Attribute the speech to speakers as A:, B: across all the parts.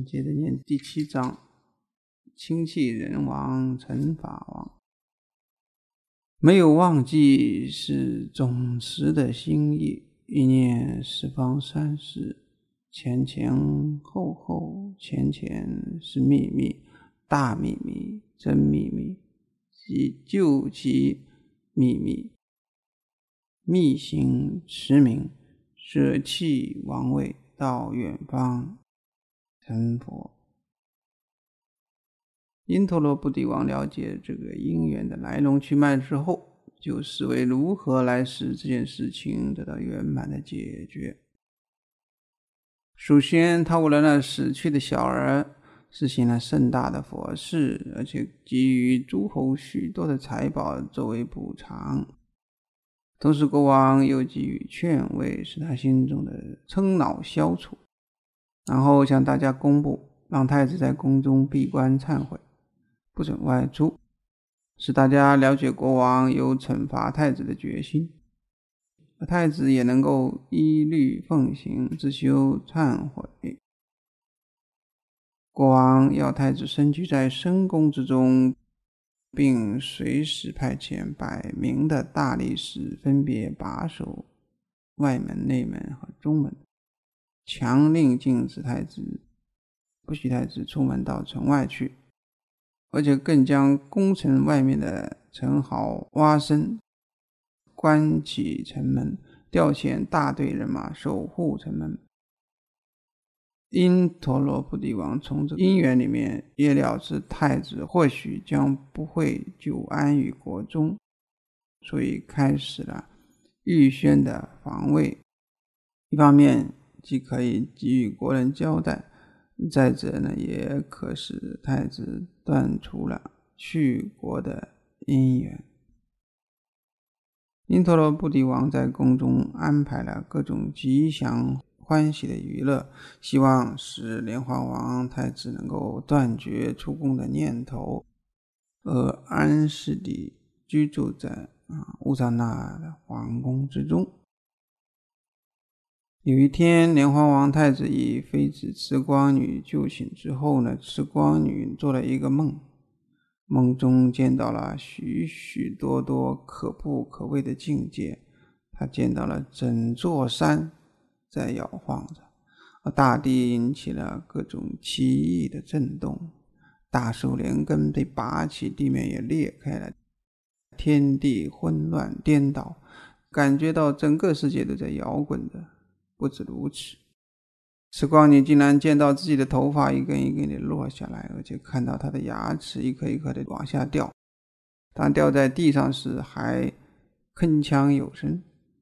A: 接着念第7章，清气人王成法王。没有忘记是总持的心意，一念十方三世，前前后后，前前是秘密，大秘密，真秘密，即究其秘密，密行持名，舍弃王位，到远方成佛。因陀罗菩提王了解这个因缘的来龙去脉之后，就思维如何来使这件事情得到圆满的解决。首先，他为了那死去的小儿实行了盛大的佛事，而且给予诸侯许多的财宝作为补偿。同时，国王又给予劝慰，使他心中的嗔恼消除，然后向大家公布，让太子在宫中闭关忏悔，不准外出，使大家了解国王有惩罚太子的决心，而太子也能够依律奉行，自修忏悔。国王要太子身居在深宫之中，并随时派遣100名的大力士分别把守外门、内门和中门，强令禁止太子，不许太子出门到城外去，而且更将宫城外面的城壕挖深，关起城门，调遣大队人马守护城门。因陀罗菩提王从这因缘里面也了知太子或许将不会久安于国中，所以开始了预先的防卫。一方面既可以给予国人交代，再者呢，也可使太子断除了去国的因缘。因陀罗菩提王在宫中安排了各种吉祥欢喜的娱乐，希望使莲花王太子能够断绝出宫的念头，而安适地居住在乌萨那的皇宫之中。有一天，莲花王太子以妃子慈光女救醒之后呢，慈光女做了一个梦，梦中见到了许许多多可怖可畏的境界。她见到了整座山在摇晃着，而大地引起了各种奇异的震动，大树连根被拔起，地面也裂开了，天地混乱颠倒，感觉到整个世界都在摇滚着。不止如此，慈光女竟然见到自己的头发一根一根的落下来，而且看到她的牙齿一颗一颗的往下掉，当掉在地上时还铿锵有声。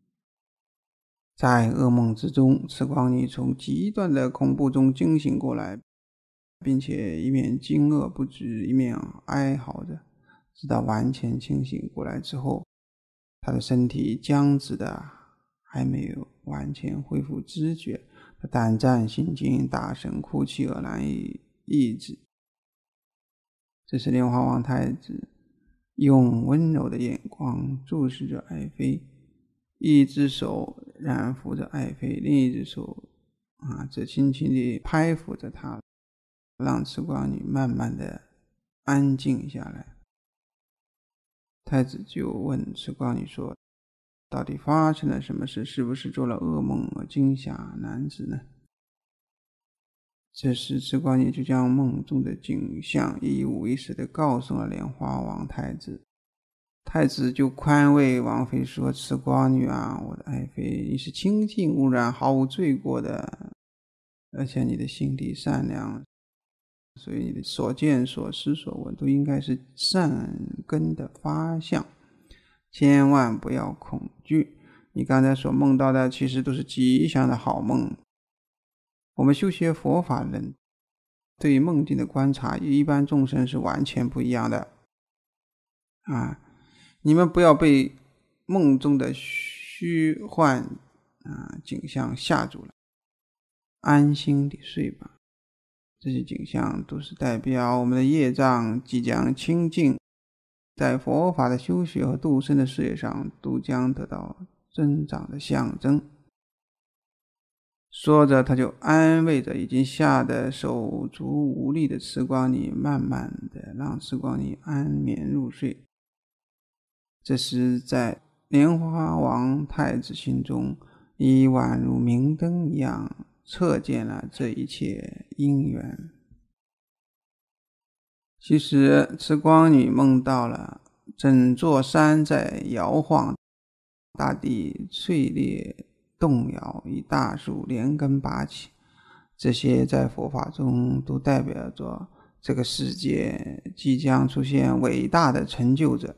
A: 在噩梦之中，慈光女从极端的恐怖中惊醒过来，并且一面惊愕不止，一面哀嚎着。直到完全清醒过来之后，她的身体僵直的还没有完全恢复知觉，她胆战心惊，大声哭泣而难以抑制。这时莲花王太子用温柔的眼光注视着爱妃，一只手染拂着爱妃，另一只手则轻轻地拍抚着她，让慈光女慢慢的安静下来。太子就问慈光女说，到底发生了什么事？是不是做了噩梦而惊吓男子呢？这时慈光女就将梦中的景象一五一十地告诉了莲花王太子。太子就宽慰王妃说，慈光女啊，我的爱妃，你是清净无染毫无罪过的，而且你的心地善良，所以你的所见所思所闻都应该是善根的发相，千万不要恐惧。你刚才所梦到的其实都是吉祥的好梦。我们修学佛法人对梦境的观察与一般众生是完全不一样的你们不要被梦中的虚幻景象吓住了，安心地睡吧。这些景象都是代表我们的业障即将清净，在佛法的修学和度生的事业上都将得到增长的象征。 说着，他就安慰着已经吓得手足无力的慈光尼，慢慢的让慈光尼安眠入睡。这时，在莲花王太子心中，已宛如明灯一样测见了这一切因缘。其实，慈光女梦到了整座山在摇晃，大地碎裂动摇，以大树连根拔起，这些在佛法中都代表着这个世界即将出现伟大的成就者，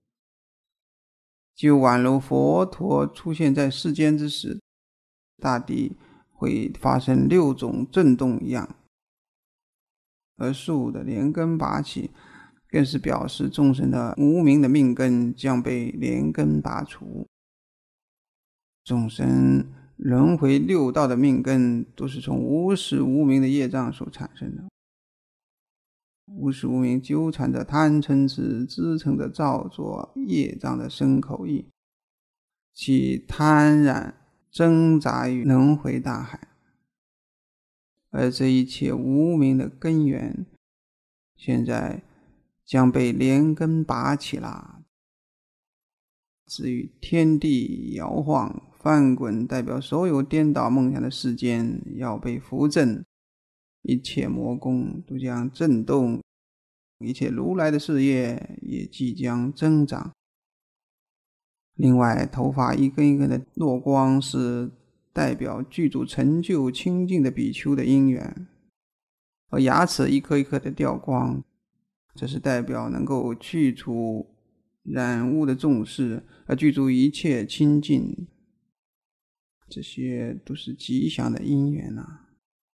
A: 就宛如佛陀出现在世间之时，大地会发生6种震动一样。而树的连根拔起，更是表示众生的无明的命根将被连根拔除。众生轮回6道的命根都是从无始无明的业障所产生的。无始无明纠缠着贪嗔痴，支撑着造作业障的身口意，其贪染挣扎于轮回大海。而这一切无明的根源，现在将被连根拔起了。至于天地摇晃翻滚，代表所有颠倒梦想的世间要被扶正，一切魔功都将震动，一切如来的事业也即将增长。另外，头发一根一根的落光，是代表具足成就清净的比丘的因缘，而牙齿一颗一颗的掉光，这是代表能够去除染污的众事，而具足一切清净，这些都是吉祥的因缘啊。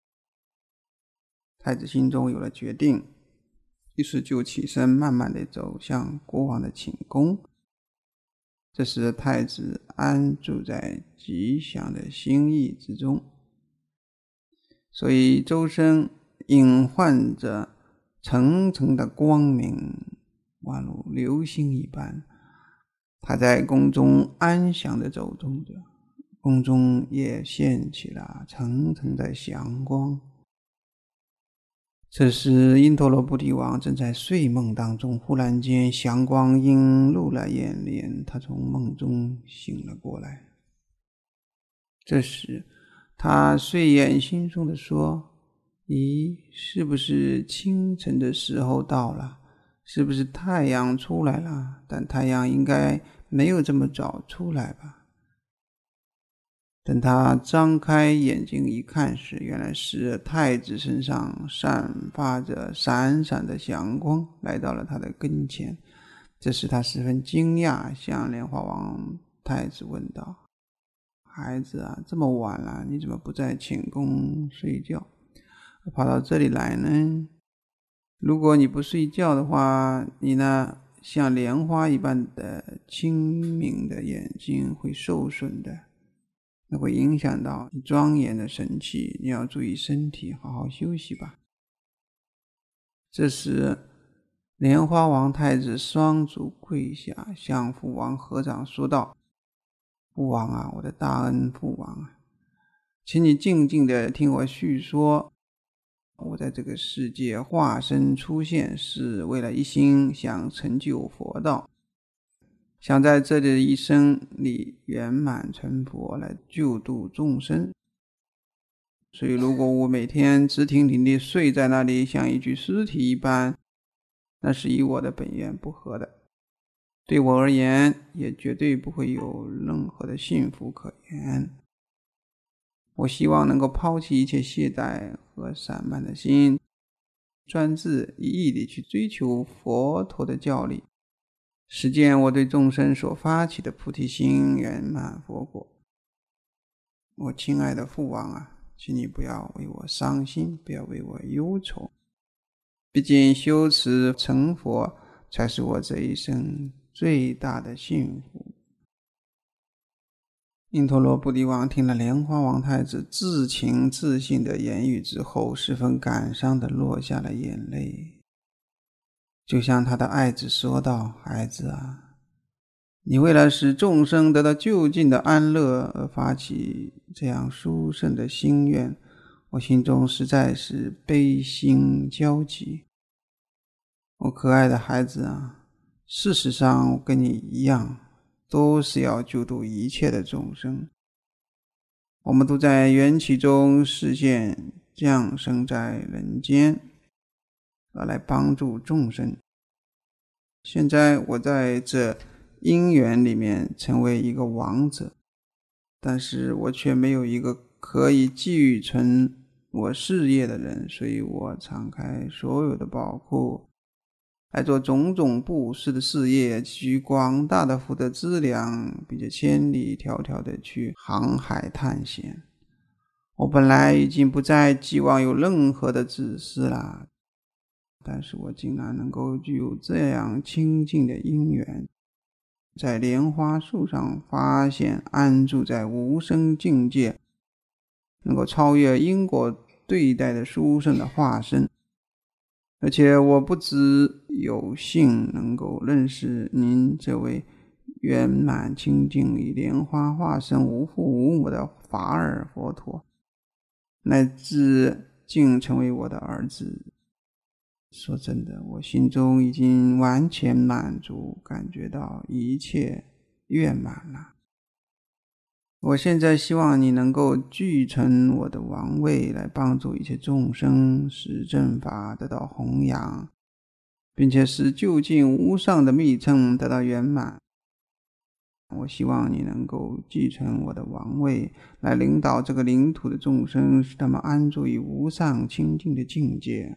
A: 太子心中有了决定，于是就起身慢慢地走向国王的寝宫。这时太子安住在吉祥的心意之中，所以周身隐患着层层的光明，宛如流星一般。他在宫中安详地走动着，宫中也现起了层层的祥光。这时因陀罗菩提王正在睡梦当中，忽然间祥光映入了眼帘，他从梦中醒了过来。这时他睡眼惺忪地说：咦，是不是清晨的时候到了？是不是太阳出来了？但太阳应该没有这么早出来吧。等他张开眼睛一看时，原来是太子身上散发着闪闪的祥光，来到了他的跟前。这时他十分惊讶，向莲花王太子问道：孩子啊，这么晚了，你怎么不在寝宫睡觉，跑到这里来呢？如果你不睡觉的话，你那像莲花一般的清明的眼睛会受损的，那会影响到你庄严的神气，你要注意身体，好好休息吧。这时莲花王太子双足跪下，向父王合掌说道：父王啊，我的大恩父王啊，请你静静地听我叙说。我在这个世界化身出现，是为了一心想成就佛道，想在这里的一生里圆满成佛，来救度众生。所以如果我每天直挺挺地睡在那里，像一具尸体一般，那是与我的本愿不合的，对我而言也绝对不会有任何的幸福可言。我希望能够抛弃一切懈怠和散漫的心，专志一意地去追求佛陀的教理，实践我对众生所发起的菩提心，圆满佛果。我亲爱的父王啊，请你不要为我伤心，不要为我忧愁，毕竟修持成佛才是我这一生最大的幸福。因陀罗菩提王听了莲花王太子自情自信的言语之后，十分感伤地落下了眼泪，就向他的爱子说道：孩子啊， 你为了使众生得到究竟的安乐而发起这样殊胜的心愿，我心中实在是悲心交集。我可爱的孩子啊，事实上我跟你一样，都是要救度一切的众生。我们都在缘起中实现降生在人间，来帮助众生。现在我在这因缘里面成为一个王者，但是我却没有一个可以继承我事业的人，所以我敞开所有的宝库，来做种种布施的事业，积广大的福德资粮，并且千里迢迢的去航海探险。我本来已经不再寄望有任何的指示了，但是我竟然能够具有这样清净的因缘，在莲花树上发现安住在无生境界，能够超越因果对待的殊胜的化身。而且我不只有幸能够认识您这位圆满清净以莲花化身无父无母的法尔佛陀，乃至竟成为我的儿子。说真的，我心中已经完全满足，感觉到一切圆满了。我现在希望你能够继承我的王位，来帮助一切众生，使正法得到弘扬，并且使究竟无上的密乘得到圆满。我希望你能够继承我的王位，来领导这个领土的众生，使他们安住于无上清净的境界。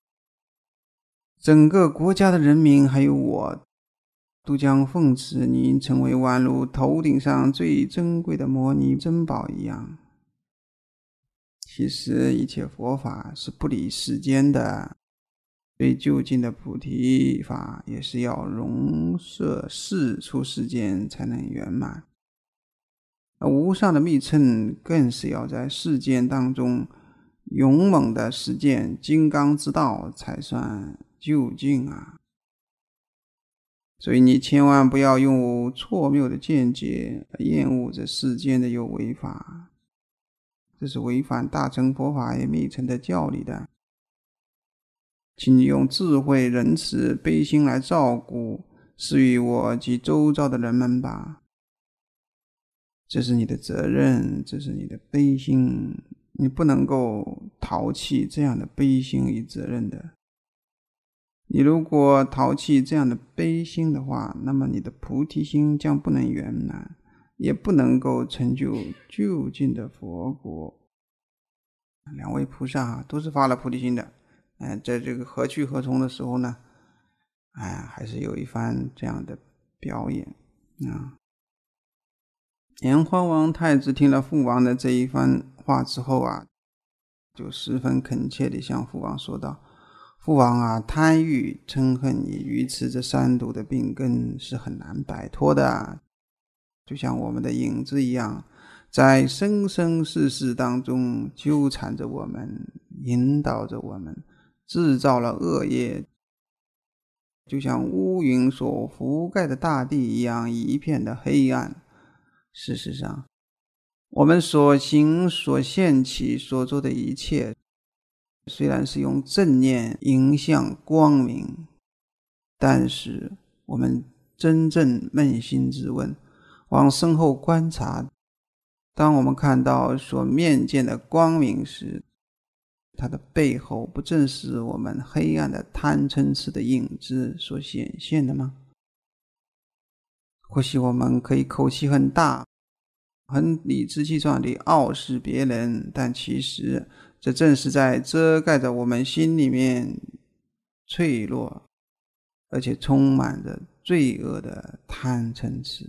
A: 整个国家的人民还有我都将奉持您成为宛如头顶上最珍贵的摩尼珍宝一样。其实一切佛法是不离世间的，最究竟的菩提法也是要容摄世出世间才能圆满，而无上的密乘更是要在世间当中勇猛的实践金刚之道才算究竟啊！所以你千万不要用错谬的见解厌恶这世间的有为法，这是违反大乘佛法也密乘的教理的。请你用智慧、仁慈、悲心来照顾施予我及周遭的人们吧。这是你的责任，这是你的悲心，你不能够逃弃这样的悲心与责任的。你如果逃弃这样的悲心的话，那么你的菩提心将不能圆满，也不能够成就究竟的佛国。两位菩萨都是发了菩提心的，在这个何去何从的时候呢，还是有一番这样的表演啊。莲花王太子听了父王的这一番话之后啊，就十分恳切地向父王说道：父王啊，贪欲、嗔恨以愚痴这三毒的病根是很难摆脱的，就像我们的影子一样，在生生世世当中纠缠着我们，引导着我们，制造了恶业，就像乌云所覆盖的大地一样，一片的黑暗。事实上，我们所行所现起所做的一切，虽然是用正念迎向光明，但是我们真正扪心自问，往身后观察，当我们看到所面见的光明时，它的背后不正是我们黑暗的贪嗔痴的影子所显现的吗？或许我们可以口气很大，很理直气壮地傲视别人，但其实这正是在遮盖着我们心里面脆弱而且充满着罪恶的贪嗔痴。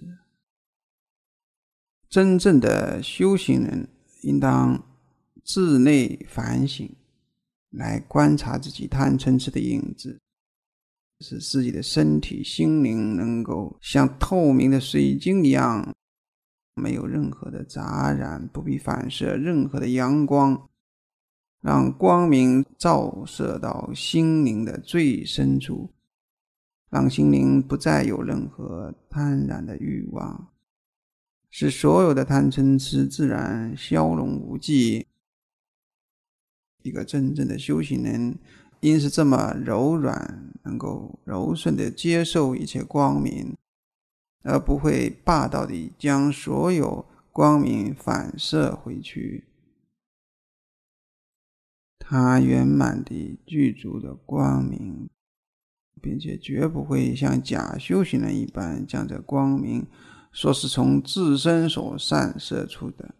A: 真正的修行人应当自内反省，来观察自己贪嗔痴的影子，使自己的身体心灵能够像透明的水晶一样，没有任何的杂染，不必反射任何的阳光，让光明照射到心灵的最深处， 让心灵不再有任何贪婪的欲望，使所有的贪嗔痴自然消融无迹。一个真正的修行人应是这么柔软，能够柔顺地接受一切光明，而不会霸道地将所有光明反射回去。他圆满地具足的光明，并且绝不会像假修行人一般将这光明说是从自身所散射出的。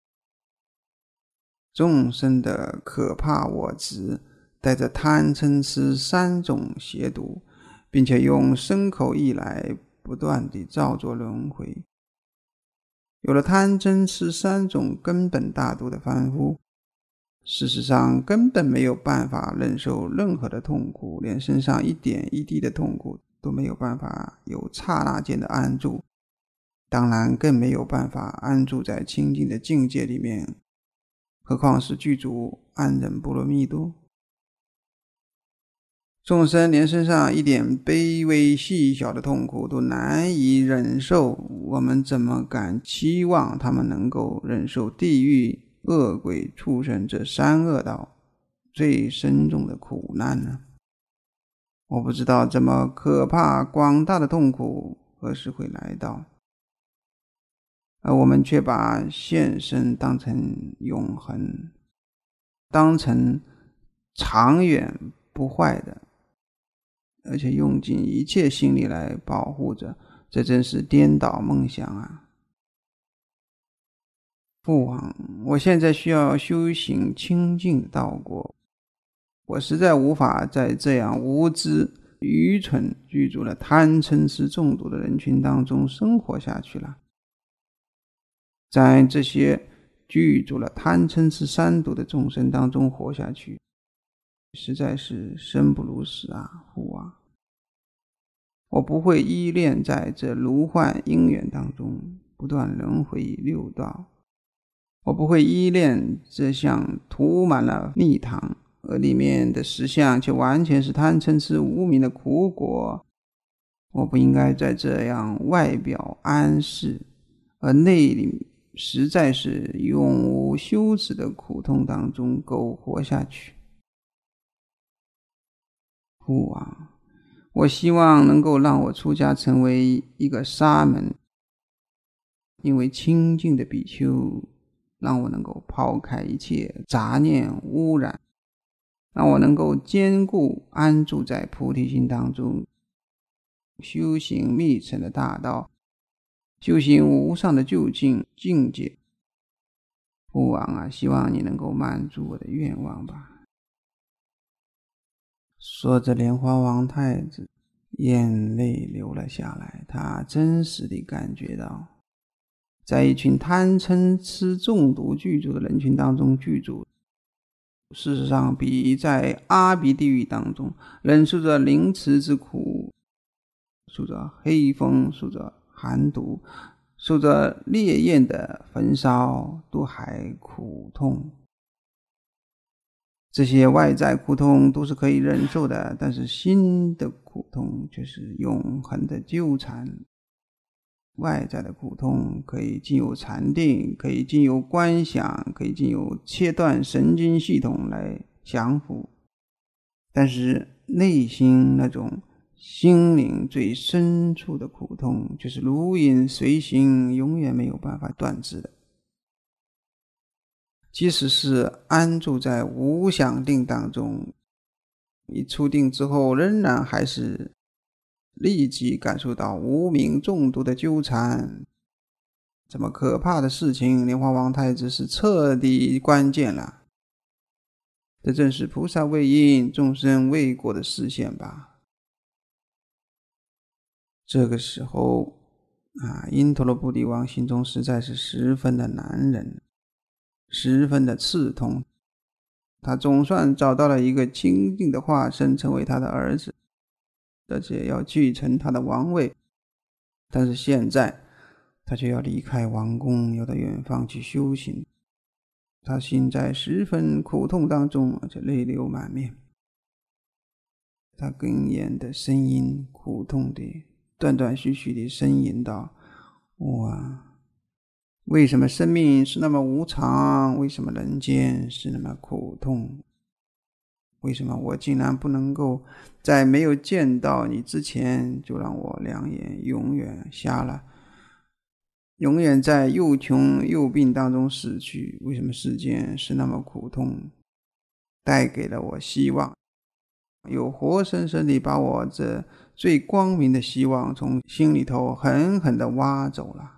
A: 众生的可怕我执带着贪嗔痴三种邪毒，并且用身口意来不断地造作轮回。有了贪嗔痴三种根本大毒的凡夫，事实上根本没有办法忍受任何的痛苦，连身上一点一滴的痛苦都没有办法有刹那间的安住，当然更没有办法安住在清净的境界里面，何况是具足安忍波罗蜜多。众生连身上一点卑微细小的痛苦都难以忍受，我们怎么敢期望他们能够忍受地狱、恶鬼、畜生这三恶道最深重的苦难呢？我不知道这么可怕广大的痛苦何时会来到，而我们却把现生当成永恒，当成长远不坏的，而且用尽一切心力来保护着，这真是颠倒梦想啊！父王，我现在需要修行清净的道果，我实在无法在这样无知、愚蠢、具足了贪嗔痴中毒的人群当中生活下去了。在这些具足了贪嗔痴三毒的众生当中活下去，实在是生不如死啊，父王！我不会依恋在这如幻因缘当中不断轮回六道，我不会依恋这像涂满了蜜糖，而里面的实相却完全是贪嗔痴无明的苦果。我不应该在这样外表安适而内里实在是永无休止的苦痛当中苟活下去。父王，我希望能够让我出家成为一个沙门，因为清净的比丘让我能够抛开一切杂念污染，让我能够坚固安住在菩提心当中，修行密乘的大道，修行无上的究竟境界。父王啊，希望你能够满足我的愿望吧。说着，莲花王太子眼泪流了下来，他真实地感觉到，在一群贪嗔痴中毒具足的人群当中居住，事实上比在阿鼻地狱当中忍受着凌迟之苦，受着黑风，受着寒毒，受着烈焰的焚烧都还苦痛。这些外在苦痛都是可以忍受的，但是心的苦痛却是永恒的纠缠。外在的苦痛可以经由禅定，可以经由观想，可以经由切断神经系统来降服，但是内心那种心灵最深处的苦痛却是如影随形，永远没有办法断治的。即使是安住在无想定当中，一出定之后仍然还是立即感受到无明中毒的纠缠。这么可怕的事情，莲花王太子是彻底关键了。这正是菩萨为因，众生为果的示现吧。这个时候因陀罗菩提王心中实在是十分的难忍，十分的刺痛。他总算找到了一个清净的化身，成为他的儿子，而且要继承他的王位。但是现在他却要离开王宫，要到远方去修行。他心在十分苦痛当中，而且泪流满面。 他哽咽的声音，苦痛的断断续续地呻吟道：为什么生命是那么无常？为什么人间是那么苦痛？为什么我竟然不能够在没有见到你之前就让我两眼永远瞎了，永远在又穷又病当中死去？为什么世间是那么苦痛？带给了我希望，又活生生地把我这最光明的希望从心里头狠狠地挖走了。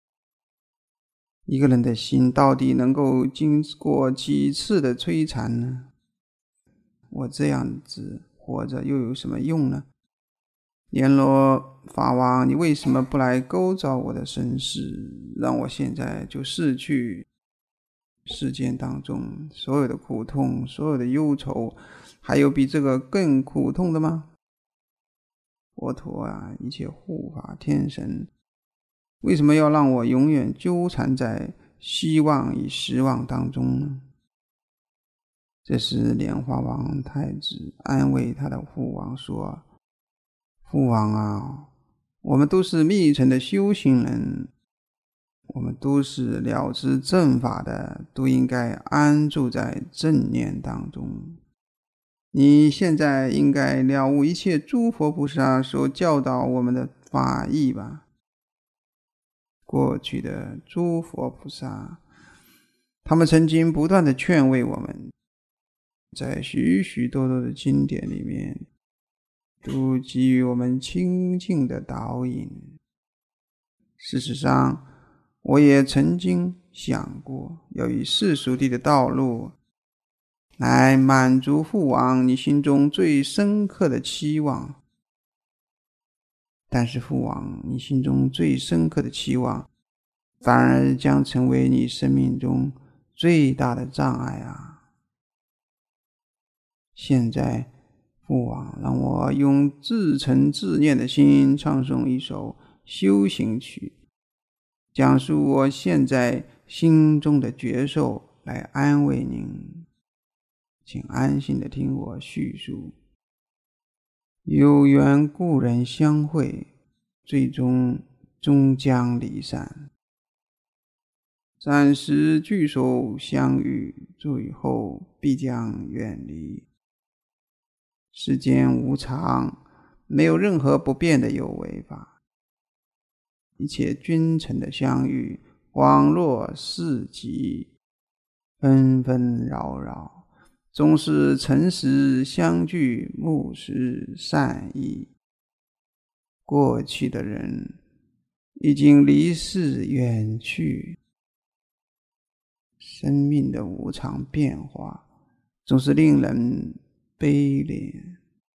A: 一个人的心到底能够经过几次的摧残呢？我这样子活着又有什么用呢？阎罗法王，你为什么不来勾召我的身世，让我现在就逝去世间当中所有的苦痛，所有的忧愁，还有比这个更苦痛的吗？佛陀啊，一切护法天神，为什么要让我永远纠缠在希望与失望当中呢？这时莲花王太子安慰他的父王说：父王啊，我们都是密乘的修行人，我们都是了知正法的，都应该安住在正念当中。你现在应该了悟一切诸佛菩萨所教导我们的法义吧。过去的诸佛菩萨，他们曾经不断地劝慰我们，在许许多多的经典里面都给予我们清净的导引。事实上，我也曾经想过要以世俗地的道路来满足父王你心中最深刻的期望，但是父王你心中最深刻的期望反而将成为你生命中最大的障碍啊！现在父王让我用自诚自念的心唱诵一首修行曲，讲述我现在心中的觉受，来安慰您。请安心的听我叙述。有缘故人相会，最终终将离散。暂时聚首相遇，最后必将远离。世间无常，没有任何不变的有为法。一切君臣的相遇，恍若四极，纷纷扰扰，终是诚实相聚，慕实善意。过去的人已经离世远去，生命的无常变化总是令人悲怜。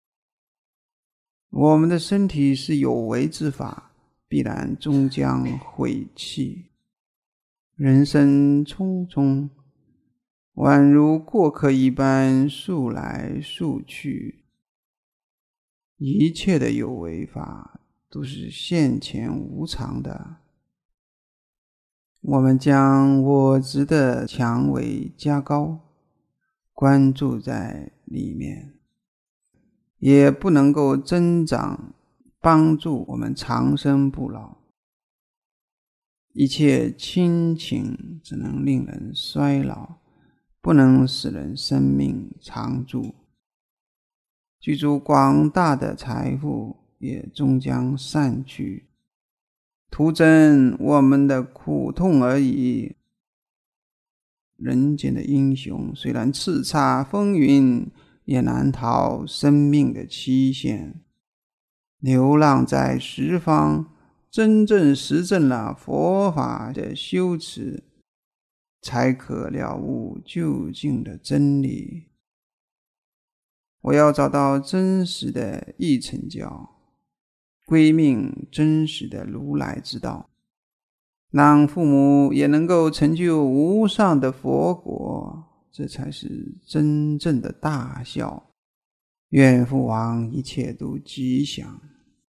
A: 我们的身体是有为之法，必然终将毁弃。人生匆匆，宛如过客一般，速来速去。一切的有为法都是现前无常的。我们将我执的强为加高，关注在里面，也不能够增长，帮助我们长生不老。一切亲情只能令人衰老，不能使人生命长驻。居住广大的财富也终将散去，徒增我们的苦痛而已。人间的英雄虽然叱咤风云，也难逃生命的期限。流浪在十方，真正实证了佛法的修持，才可了悟究竟的真理。我要找到真实的义成教，归命真实的如来之道，让父母也能够成就无上的佛国，这才是真正的大孝。愿父王一切都吉祥。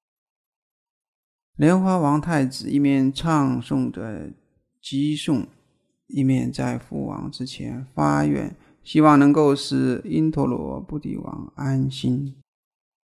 A: 莲花王太子一面唱诵着偈颂，一面在父王之前发愿，希望能够使因陀罗菩提王安心。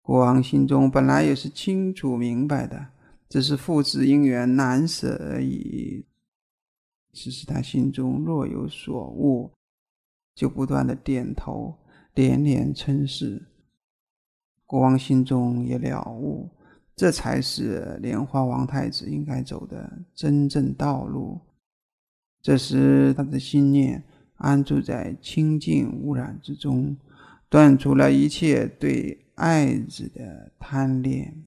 A: 国王心中本来也是清楚明白的，只是父子因缘难舍而已。只是他心中若有所悟，就不断的点头，连连称是。国王心中也了悟，这才是莲花王太子应该走的真正道路。这时他的心念安住在清净无染之中，断除了一切对爱子的贪恋。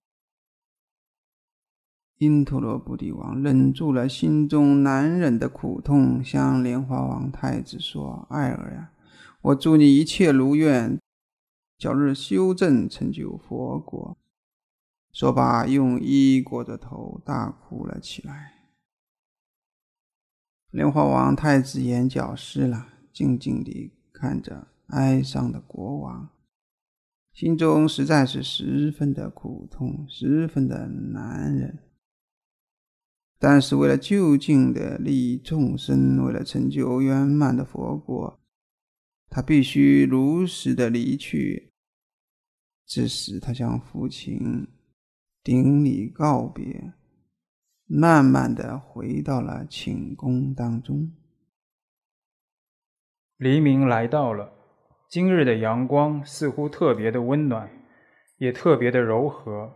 A: 因陀罗菩提王忍住了心中难忍的苦痛，向莲花王太子说：爱儿呀，我祝你一切如愿，早日修正成就佛国。说罢，用衣裹着头，大哭了起来。莲花王太子眼角湿了，静静地看着哀伤的国王，心中实在是十分的苦痛，十分的难忍。但是为了就近的利益众生，为了成就圆满的佛国，他必须如实的离去。这时他向父亲顶礼告别，慢慢的回到了寝宫当中。
B: 黎明来到了，今日的阳光似乎特别的温暖，也特别的柔和。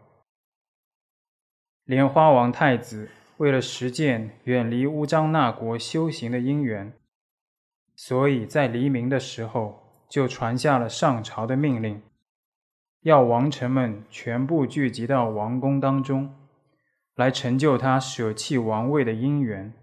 B: 莲花王太子为了实践远离乌张那国修行的因缘，所以在黎明的时候就传下了上朝的命令，要王臣们全部聚集到王宫当中，来成就他舍弃王位的因缘。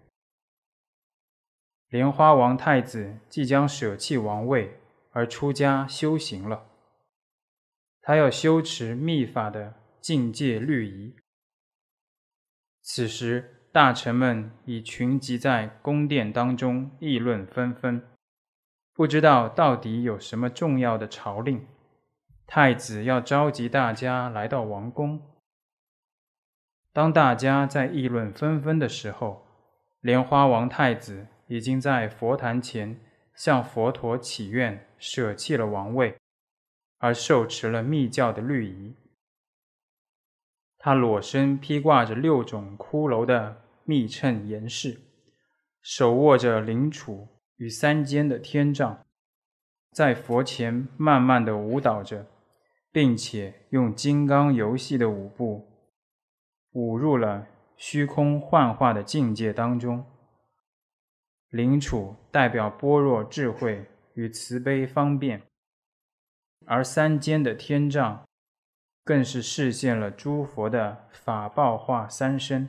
B: 莲花王太子即将舍弃王位而出家修行了，他要修持密法的境界律仪。此时大臣们已群集在宫殿当中，议论纷纷，不知道到底有什么重要的朝令，太子要召集大家来到王宫。当大家在议论纷纷的时候，莲花王太子已经在佛坛前向佛陀祈愿，舍弃了王位，而受持了密教的律仪。他裸身披挂着6种骷髅的密乘严饰，手握着灵杵与3尖的天杖，在佛前慢慢地舞蹈着，并且用金刚游戏的舞步舞入了虚空幻化的境界当中。灵杵代表般若智慧与慈悲方便，而3尖的天杖更是示现了诸佛的法报化三身。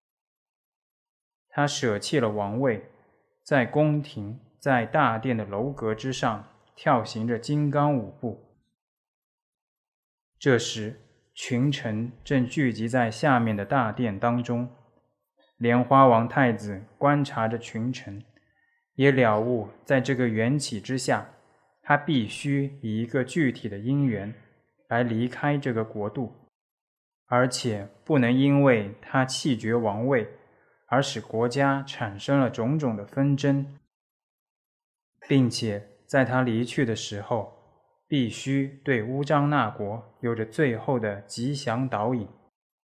B: 他舍弃了王位，在宫廷，在大殿的楼阁之上跳行着金刚舞步。这时群臣正聚集在下面的大殿当中，莲花王太子观察着群臣，也了悟在这个缘起之下，他必须以一个具体的因缘来离开这个国度，而且不能因为他弃绝王位而使国家产生了种种的纷争，并且在他离去的时候，必须对乌张那国有着最后的吉祥导引。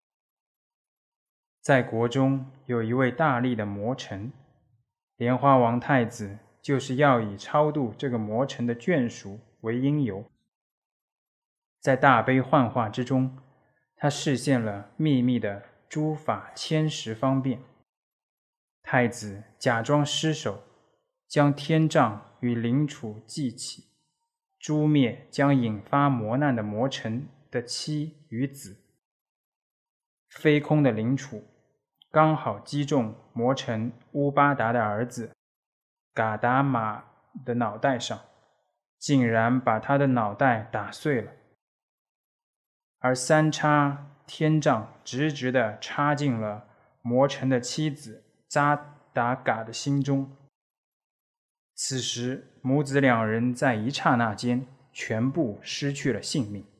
B: 在国中有一位大力的魔臣，莲花王太子就是要以超度这个魔臣的眷属为因由。在大悲幻化之中，他示现了秘密的诸法千时方便。太子假装失手，将天杖与灵杵记起，诛灭将引发磨难的魔臣的妻与子。飞空的灵杵刚好击中魔臣乌巴达的儿子嘎达玛的脑袋上，竟然把他的脑袋打碎了，而3叉天杖直直地插进了魔臣的妻子扎达嘎的心中。此时母子2人在一刹那间全部失去了性命。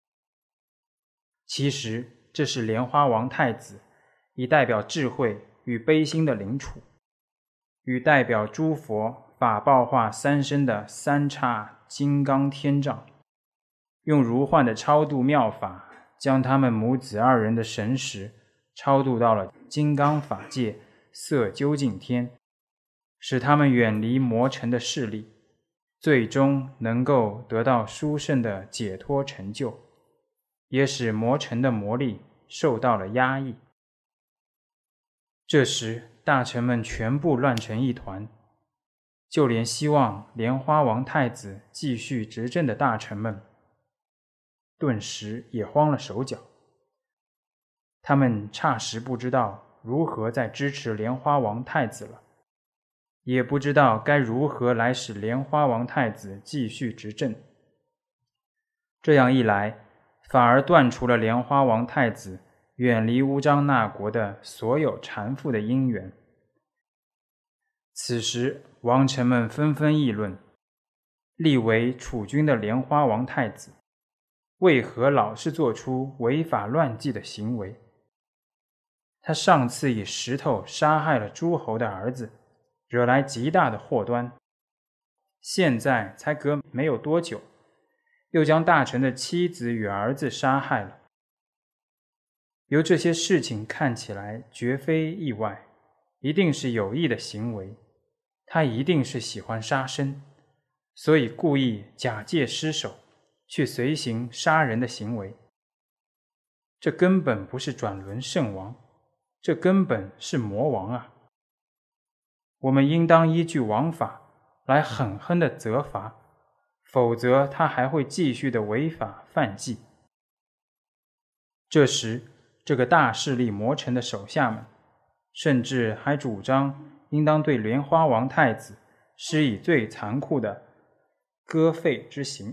B: 其实这是莲花王太子以代表智慧与悲心的灵杵，与代表诸佛法报化三身的3叉金刚天杖用如幻的超度妙法，将他们母子二人的神识超度到了金刚法界色究竟天，使他们远离魔尘的势力，最终能够得到殊胜的解脱成就，也使魔尘的魔力受到了压抑。这时大臣们全部乱成一团，就连希望莲花王太子继续执政的大臣们顿时也慌了手脚。他们霎时不知道如何再支持莲花王太子了，也不知道该如何来使莲花王太子继续执政。这样一来，反而断除了莲花王太子远离乌章那国的所有缠缚的因缘。此时王臣们纷纷议论，立为储君的莲花王太子为何老是做出违法乱纪的行为？他上次以石头杀害了诸侯的儿子，惹来极大的祸端，现在才隔没有多久，又将大臣的妻子与儿子杀害了。由这些事情看起来绝非意外，一定是有意的行为，他一定是喜欢杀生，所以故意假借失手去随行杀人的行为。这根本不是转轮圣王，这根本是魔王啊！我们应当依据王法来狠狠地责罚，否则他还会继续的违法犯纪。这时这个大势力魔臣的手下们甚至还主张应当对莲花王太子施以最残酷的割肺之刑。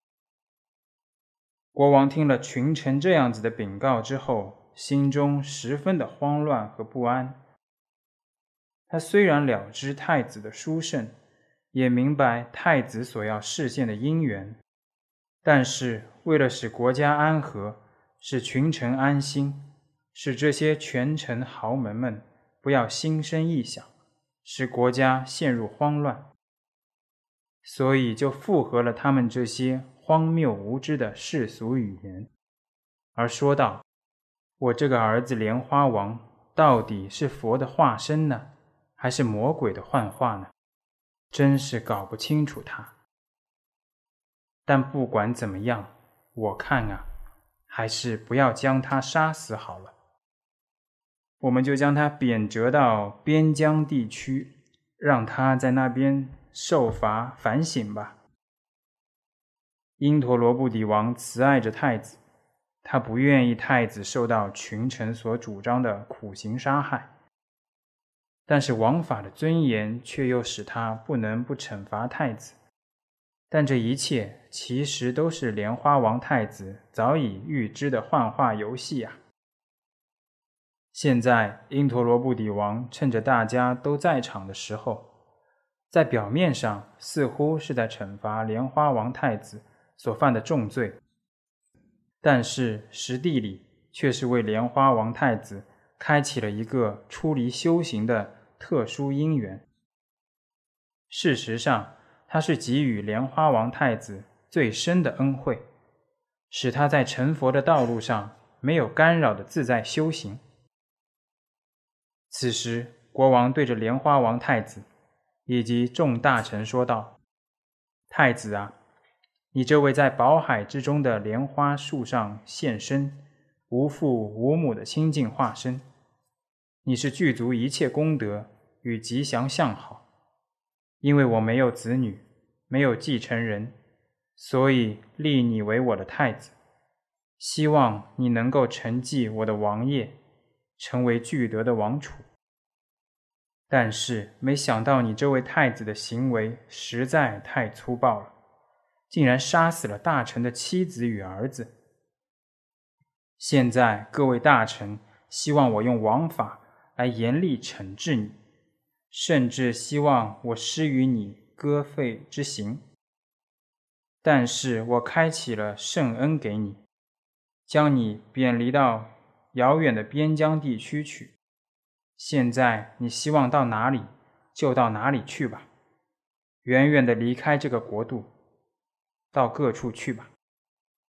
B: 国王听了群臣这样子的禀告之后，心中十分的慌乱和不安。他虽然了知太子的殊胜，也明白太子所要示现的因缘，但是为了使国家安和，使群臣安心，使这些权臣豪门们不要心生异想，使国家陷入慌乱，所以就附和了他们这些荒谬无知的世俗语言，而说道：我这个儿子莲花王到底是佛的化身呢，还是魔鬼的幻化呢？真是搞不清楚他。但不管怎么样，我看啊，还是不要将他杀死好了。我们就将他贬谪到边疆地区，让他在那边受罚反省吧。因陀罗布底王慈爱着太子，他不愿意太子受到群臣所主张的苦刑杀害，但是王法的尊严却又使他不能不惩罚太子。但这一切其实都是莲花王太子早已预知的幻化游戏啊！现在因陀罗布底王趁着大家都在场的时候，在表面上似乎是在惩罚莲花王太子所犯的重罪，但是实地里却是为莲花王太子开启了一个出离修行的特殊因缘。事实上，他是给予莲花王太子最深的恩惠，使他在成佛的道路上没有干扰的自在修行。此时国王对着莲花王太子以及众大臣说道：太子啊，你这位在宝海之中的莲花树上现身，无父无母的清净化身，你是具足一切功德与吉祥相好。因为我没有子女，没有继承人，所以立你为我的太子，希望你能够承继我的王业，成为具德的王储。但是没想到你这位太子的行为实在太粗暴了，竟然杀死了大臣的妻子与儿子。现在各位大臣希望我用王法来严厉惩治你，甚至希望我施予你割肺之刑。但是我开启了圣恩给你，将你贬离到遥远的边疆地区去。现在你希望到哪里就到哪里去吧，远远地离开这个国度，到各处去吧。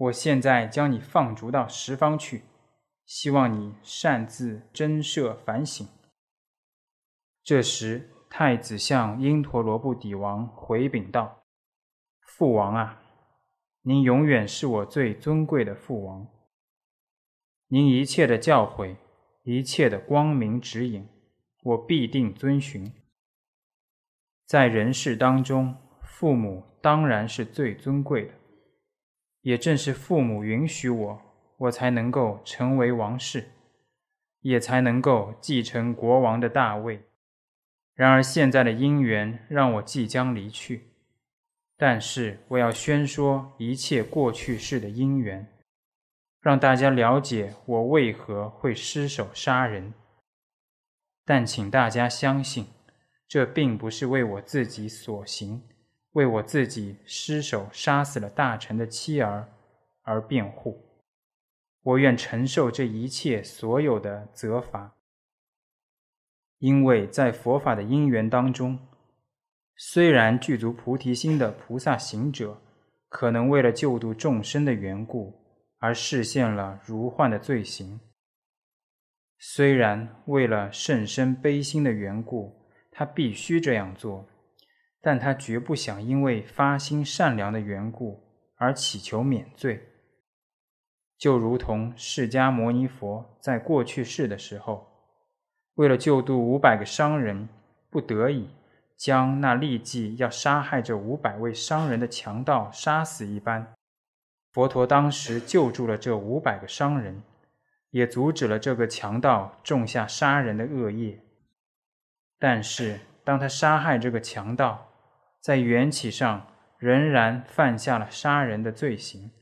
B: 我现在将你放逐到十方去，希望你擅自斟设反省。”这时，太子向因陀罗部底王回禀道：“父王啊，您永远是我最尊贵的父王，您一切的教诲，一切的光明指引，我必定遵循。在人世当中，父母当然是最尊贵的，也正是父母允许我才能够成为王室，也才能够继承国王的大位。然而现在的因缘让我即将离去，但是我要宣说一切过去世的因缘，让大家了解我为何会失手杀人。但请大家相信，这并不是为我自己所行，为我自己失手杀死了大臣的妻儿而辩护。我愿承受这一切所有的责罚。因为在佛法的因缘当中，虽然具足菩提心的菩萨行者可能为了救度众生的缘故而实现了如幻的罪行，虽然为了甚深悲心的缘故他必须这样做，但他绝不想因为发心善良的缘故而祈求免罪。就如同释迦牟尼佛在过去世的时候，为了救度500个商人，不得已将那立即要杀害这500位商人的强盗杀死一般，佛陀当时救助了这500个商人，也阻止了这个强盗种下杀人的恶业。但是当他杀害这个强盗，在缘起上仍然犯下了杀人的罪行。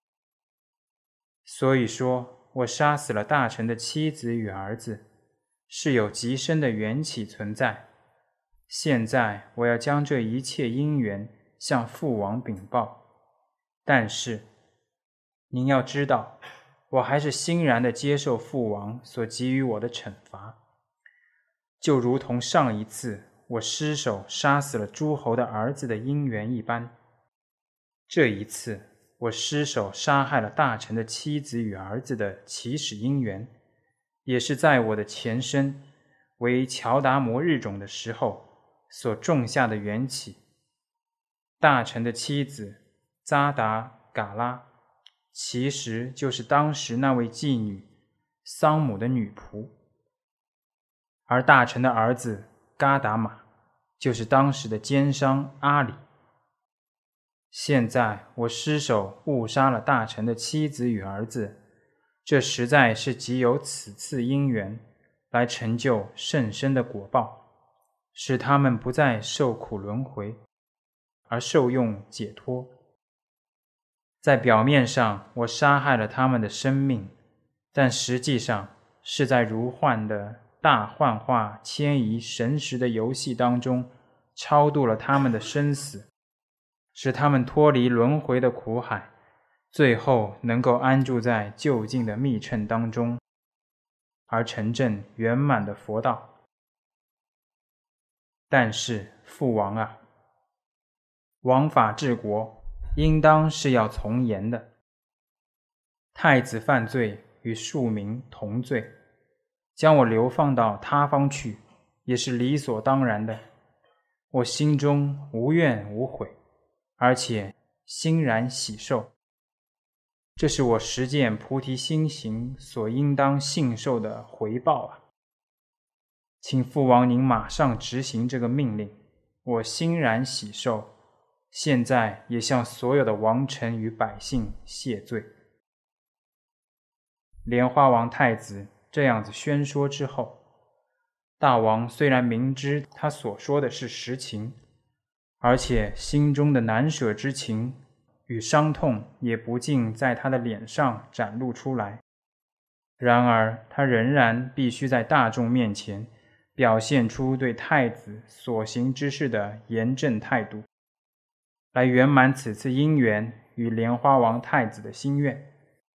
B: 所以说，我杀死了大臣的妻子与儿子，是有极深的缘起存在。现在我要将这一切因缘向父王禀报，但是您要知道，我还是欣然地接受父王所给予我的惩罚，就如同上一次我失手杀死了诸侯的儿子的因缘一般。这一次我失手杀害了大臣的妻子与儿子的起始因缘，也是在我的前身为乔达摩日种的时候所种下的缘起。大臣的妻子扎达嘎拉其实就是当时那位妓女桑姆的女仆，而大臣的儿子嘎达玛就是当时的奸商阿里。现在我失手误杀了大臣的妻子与儿子，这实在是极有此次因缘来成就甚深的果报，使他们不再受苦轮回，而受用解脱。在表面上我杀害了他们的生命，但实际上是在如幻的大幻化迁移神识的游戏当中超度了他们的生死，使他们脱离轮回的苦海，最后能够安住在究竟的密乘当中，而成正圆满的佛道。但是父王啊，王法治国应当是要从严的，太子犯罪与庶民同罪，将我流放到他方去也是理所当然的。我心中无怨无悔，而且欣然喜受，这是我实践菩提心行所应当信受的回报啊！请父王您马上执行这个命令，我欣然喜受，现在也向所有的王臣与百姓谢罪。莲花王太子这样子宣说之后，大王虽然明知他所说的是实情，而且心中的难舍之情与伤痛也不禁在他的脸上展露出来，然而他仍然必须在大众面前表现出对太子所行之事的严正态度，来圆满此次因缘与莲花王太子的心愿。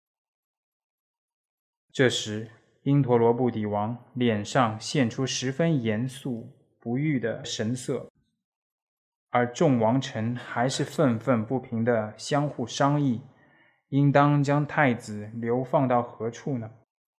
B: 这时因陀罗部底王脸上现出十分严肃不悦的神色，而众王臣还是愤愤不平地相互商议， 应当将太子流放到何处呢？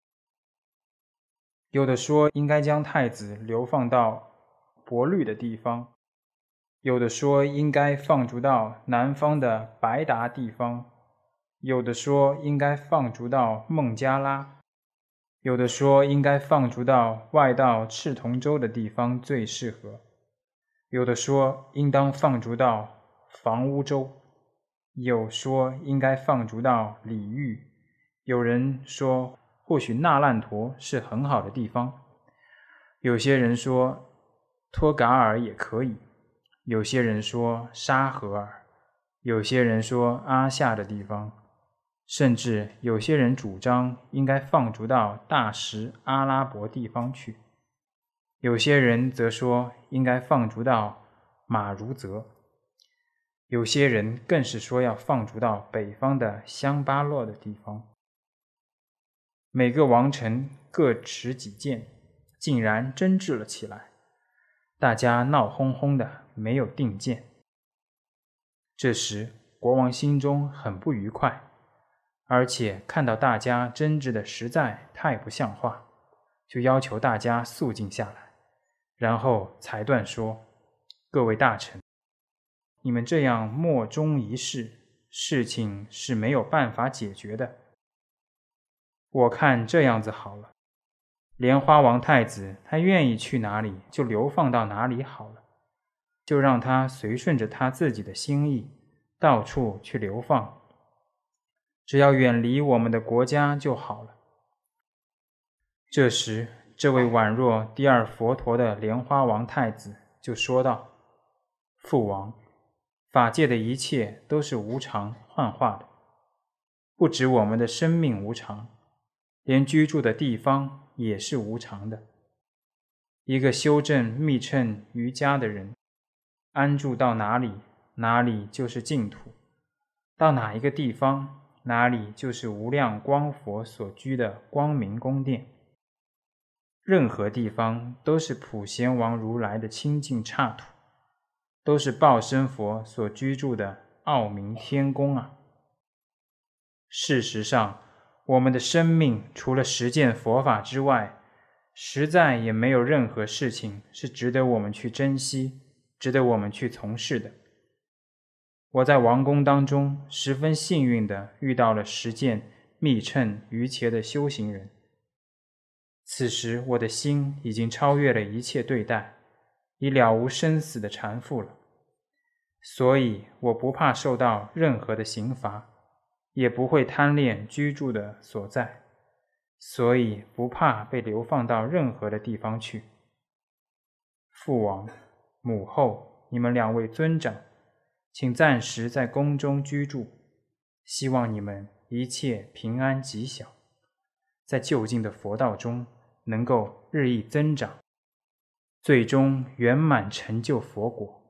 B: 有的说应该将太子流放到伯律的地方，有的说应该放逐到南方的白达地方，有的说应该放逐到孟加拉，有的说应该放逐到外到赤铜州的地方最适合，有的说应当放逐到房屋州，有说应该放逐到里域，有人说或许那烂陀是很好的地方，有些人说托嘎尔也可以，有些人说沙河尔，有些人说阿夏的地方，甚至有些人主张应该放逐到大食阿拉伯地方去，有些人则说应该放逐到马如泽，有些人更是说要放逐到北方的香巴洛的地方。每个王臣各持己见，竟然争执了起来，大家闹哄哄的，没有定见。这时国王心中很不愉快，而且看到大家争执的实在太不像话，就要求大家肃静下来，然后裁断说：各位大臣，你们这样莫衷一是，事情是没有办法解决的。我看这样子好了，莲花王太子他愿意去哪里就流放到哪里好了，就让他随顺着他自己的心意，到处去流放，只要远离我们的国家就好了。这时，这位宛若第二佛陀的莲花王太子就说道：父王，法界的一切都是无常幻化的，不止我们的生命无常，连居住的地方也是无常的。一个修正密乘瑜伽的人，安住到哪里，哪里就是净土；到哪一个地方，哪里就是无量光佛所居的光明宫殿。任何地方都是普贤王如来的清净刹土，都是报身佛所居住的奥明天宫啊！事实上，我们的生命除了实践佛法之外，实在也没有任何事情是值得我们去珍惜，值得我们去从事的。我在王宫当中十分幸运地遇到了实践密乘瑜伽的修行人，此时我的心已经超越了一切对待，已了无生死的缠缚了，所以我不怕受到任何的刑罚，也不会贪恋居住的所在，所以不怕被流放到任何的地方去。父王、母后，你们两位尊长，请暂时在宫中居住，希望你们一切平安吉祥，在就近的佛道中能够日益增长，最终圆满成就佛果。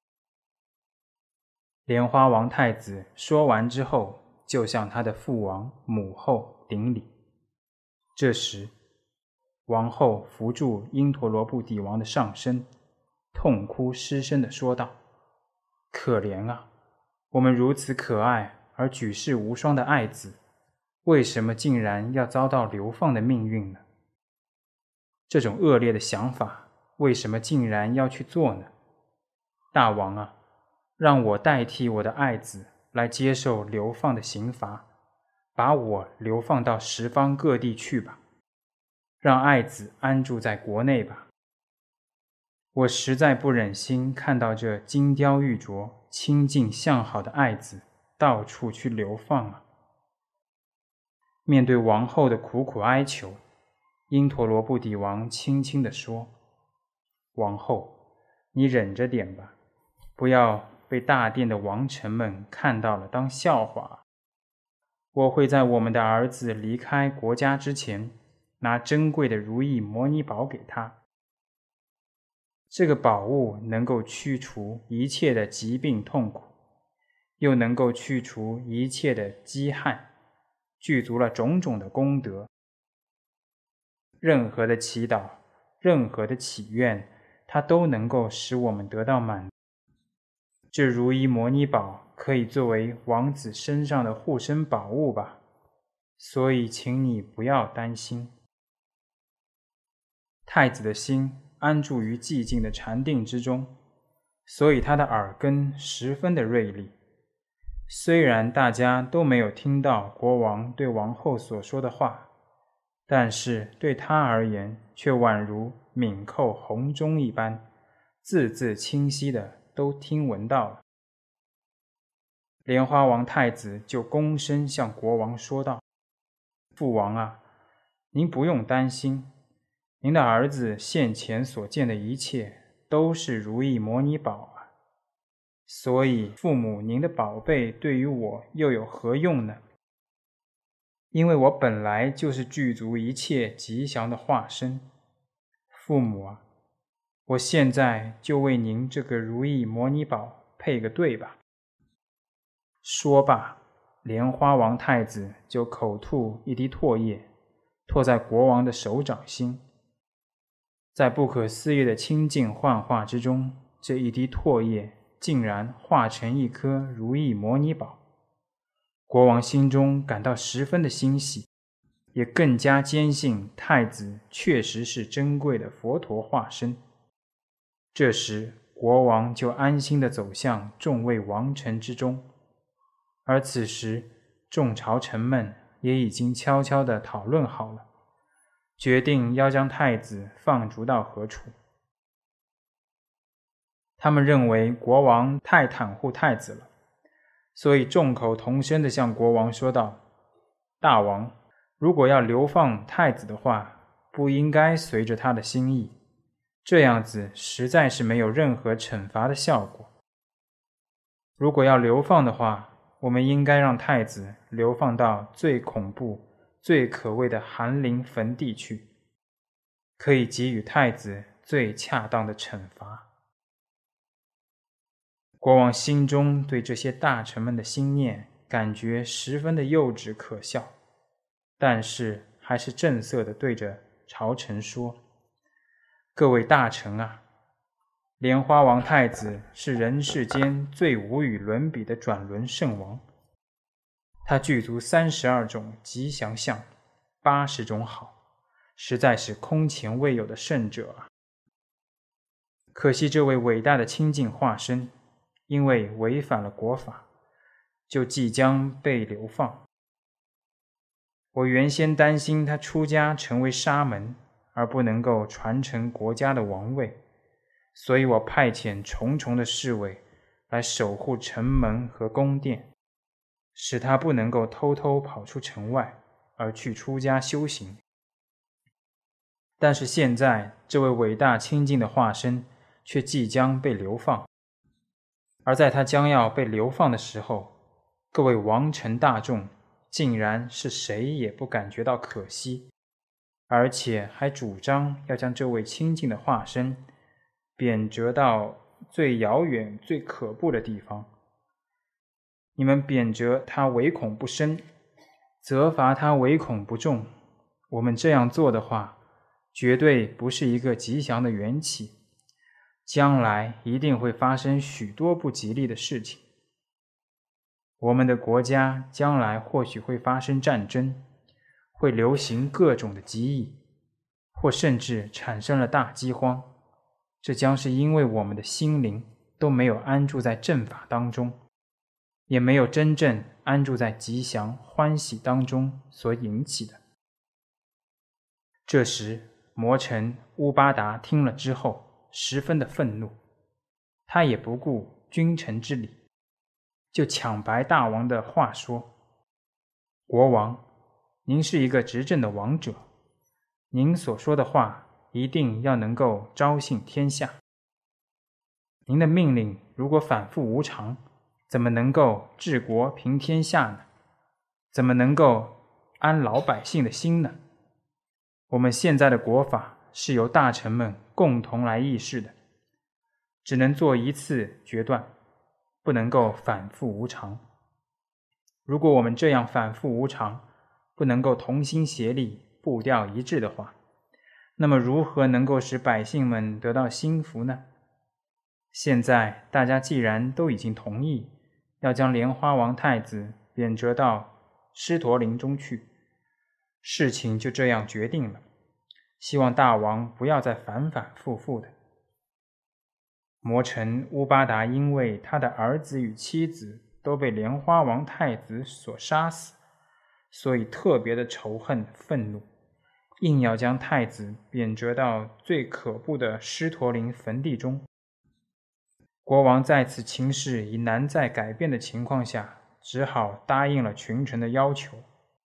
B: 莲花王太子说完之后，就向他的父王、母后顶礼。这时，王后扶住因陀罗部帝王的上身，痛哭失声地说道：可怜啊，我们如此可爱而举世无双的爱子，为什么竟然要遭到流放的命运呢？这种恶劣的想法，为什么竟然要去做呢？大王啊，让我代替我的爱子来接受流放的刑罚，把我流放到十方各地去吧，让爱子安住在国内吧。我实在不忍心看到这金雕玉琢、清净相好的爱子到处去流放啊！面对王后的苦苦哀求，因陀罗部帝王轻轻地说：王后，你忍着点吧，不要被大殿的王臣们看到了当笑话。我会在我们的儿子离开国家之前，拿珍贵的如意摩尼宝给他。这个宝物能够驱除一切的疾病痛苦，又能够去除一切的积憾，具足了种种的功德。任何的祈祷，任何的祈愿，它都能够使我们得到满足。这如意摩尼宝可以作为王子身上的护身宝物吧，所以请你不要担心。太子的心安住于寂静的禅定之中，所以他的耳根十分的锐利。虽然大家都没有听到国王对王后所说的话，但是对他而言却宛如敏扣红钟一般，字字清晰的都听闻到了。莲花王太子就躬身向国王说道：父王啊，您不用担心，您的儿子现前所见的一切都是如意摩尼宝啊，所以父母您的宝贝对于我又有何用呢？因为我本来就是具足一切吉祥的化身。父母啊，我现在就为您这个如意摩尼宝配个对吧。说罢，莲花王太子就口吐一滴唾液，唾在国王的手掌心。在不可思议的清净幻化之中，这一滴唾液竟然化成一颗如意摩尼宝。国王心中感到十分的欣喜，也更加坚信太子确实是珍贵的佛陀化身。这时，国王就安心地走向众位王臣之中，而此时众朝臣们也已经悄悄地讨论好了，决定要将太子放逐到何处。他们认为国王太袒护太子了，所以众口同声地向国王说道：大王，如果要流放太子的话，不应该随着他的心意，这样子实在是没有任何惩罚的效果。如果要流放的话，我们应该让太子流放到最恐怖、最可畏的寒林坟地去，可以给予太子最恰当的惩罚。国王心中对这些大臣们的心念感觉十分的幼稚可笑，但是还是正色地对着朝臣说：各位大臣啊，莲花王太子是人世间最无与伦比的转轮圣王，他具足32种吉祥相，80种好，实在是空前未有的圣者啊！可惜这位伟大的清净化身因为违反了国法，就即将被流放。我原先担心他出家成为沙门，而不能够传承国家的王位，所以我派遣重重的侍卫来守护城门和宫殿，使他不能够偷偷跑出城外而去出家修行。但是现在这位伟大清净的化身却即将被流放，而在他将要被流放的时候，各位王臣大众竟然是谁也不感觉到可惜，而且还主张要将这位清净的化身贬谪到最遥远最可怖的地方。你们贬谪他唯恐不深，责罚他唯恐不重，我们这样做的话，绝对不是一个吉祥的缘起，将来一定会发生许多不吉利的事情。我们的国家将来或许会发生战争，会流行各种的疾疫，或甚至产生了大饥荒，这将是因为我们的心灵都没有安住在正法当中，也没有真正安住在吉祥欢喜当中所引起的。这时魔臣乌巴达听了之后十分的愤怒，他也不顾君臣之礼，就抢白大王的话说：国王，您是一个执政的王者，您所说的话一定要能够昭信天下。您的命令如果反复无常，怎么能够治国平天下呢？怎么能够安老百姓的心呢？我们现在的国法是由大臣们共同来议事的，只能做一次决断，不能够反复无常。如果我们这样反复无常，不能够同心协力，步调一致的话，那么如何能够使百姓们得到心福呢？现在大家既然都已经同意， 要将莲花王太子贬谪到狮驼陵中去。事情就这样决定了，希望大王不要再反反复复的。魔臣乌巴达因为他的儿子与妻子都被莲花王太子所杀死，所以特别的仇恨愤怒，硬要将太子贬谪到最可怖的狮驼陵坟地中。国王在此情势已难再改变的情况下，只好答应了群臣的要求。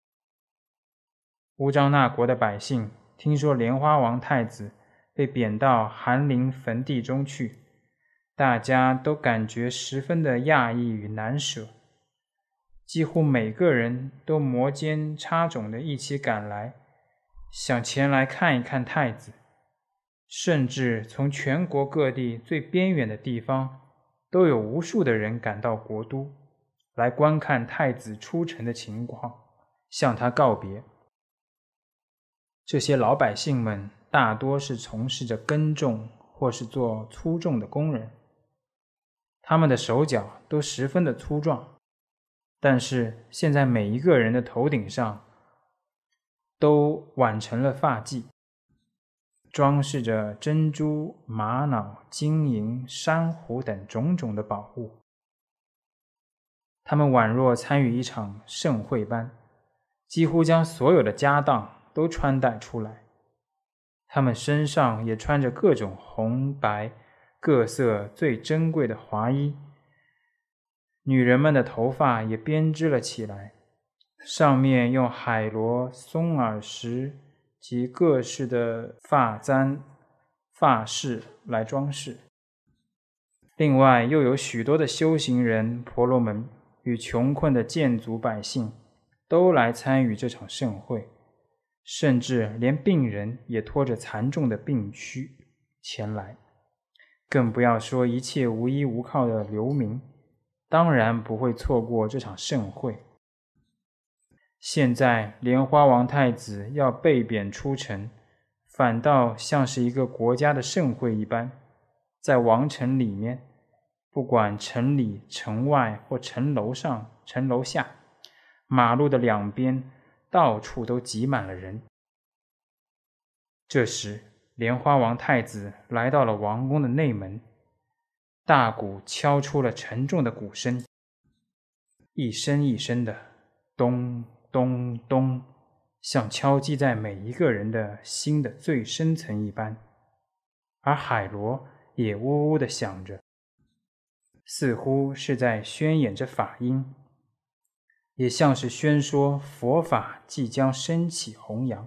B: 乌张那国的百姓听说莲花王太子被贬到寒林坟地中去，大家都感觉十分的讶异与难舍，几乎每个人都摩肩擦踵的一起赶来，想前来看一看太子，甚至从全国各地最边远的地方都有无数的人赶到国都，来观看太子出城的情况，向他告别。这些老百姓们大多是从事着耕种或是做粗重的工人，他们的手脚都十分的粗壮，但是现在每一个人的头顶上都挽成了发髻，装饰着珍珠、玛瑙、金银、珊瑚等种种的宝物。他们宛若参与一场盛会般，几乎将所有的家当都穿戴出来。他们身上也穿着各种红白各色最珍贵的华衣，女人们的头发也编织了起来，上面用海螺、松耳石及各式的发簪、发饰来装饰。另外又有许多的修行人、婆罗门与穷困的贱族百姓都来参与这场盛会，甚至连病人也拖着残重的病躯前来，更不要说一切无依无靠的流民，当然不会错过这场盛会。现在莲花王太子要被贬出城，反倒像是一个国家的盛会一般，在王城里面，不管城里、城外或城楼上、城楼下，马路的两边到处都挤满了人。这时莲花王太子来到了王宫的内门，大鼓敲出了沉重的鼓声，一声一声的咚咚咚，像敲击在每一个人的心的最深层一般，而海螺也呜呜地响着，似乎是在宣演着法音，也像是宣说佛法即将升起弘扬。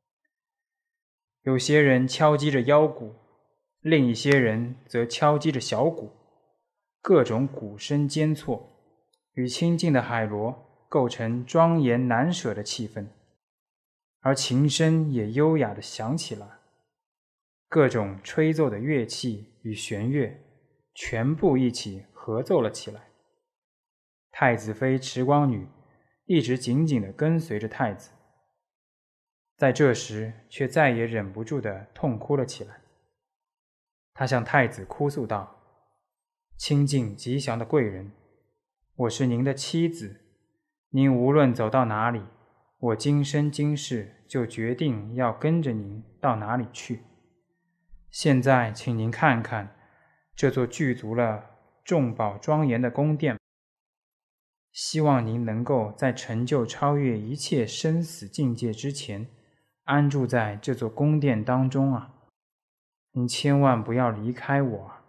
B: 有些人敲击着腰鼓，另一些人则敲击着小鼓，各种鼓声间错，与清静的海螺构成庄严难舍的气氛，而琴声也优雅地响起来，各种吹奏的乐器与弦乐全部一起合奏了起来。太子妃持光女一直紧紧地跟随着太子，在这时却再也忍不住地痛哭了起来。她向太子哭诉道：清静吉祥的贵人，我是您的妻子，您无论走到哪里，我今生今世就决定要跟着您到哪里去。现在请您看看这座具足了重宝庄严的宫殿，希望您能够在成就超越一切生死境界之前，安住在这座宫殿当中啊！您千万不要离开我啊！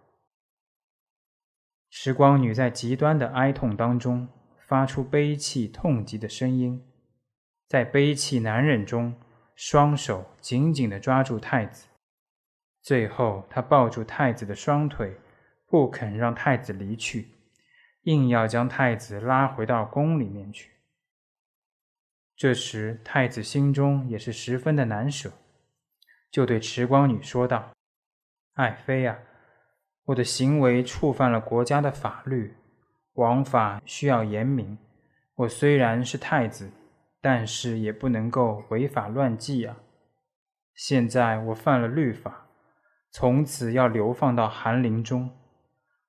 B: 时光女在极端的哀痛当中发出悲泣痛疾的声音，在悲泣难忍中，双手紧紧地抓住太子，最后她抱住太子的双腿，不肯让太子离去，硬要将太子拉回到宫里面去。这时太子心中也是十分的难舍，就对持光女说道：爱妃啊，我的行为触犯了国家的法律，王法需要严明，我虽然是太子，但是也不能够违法乱纪啊。现在我犯了律法，从此要流放到寒林中，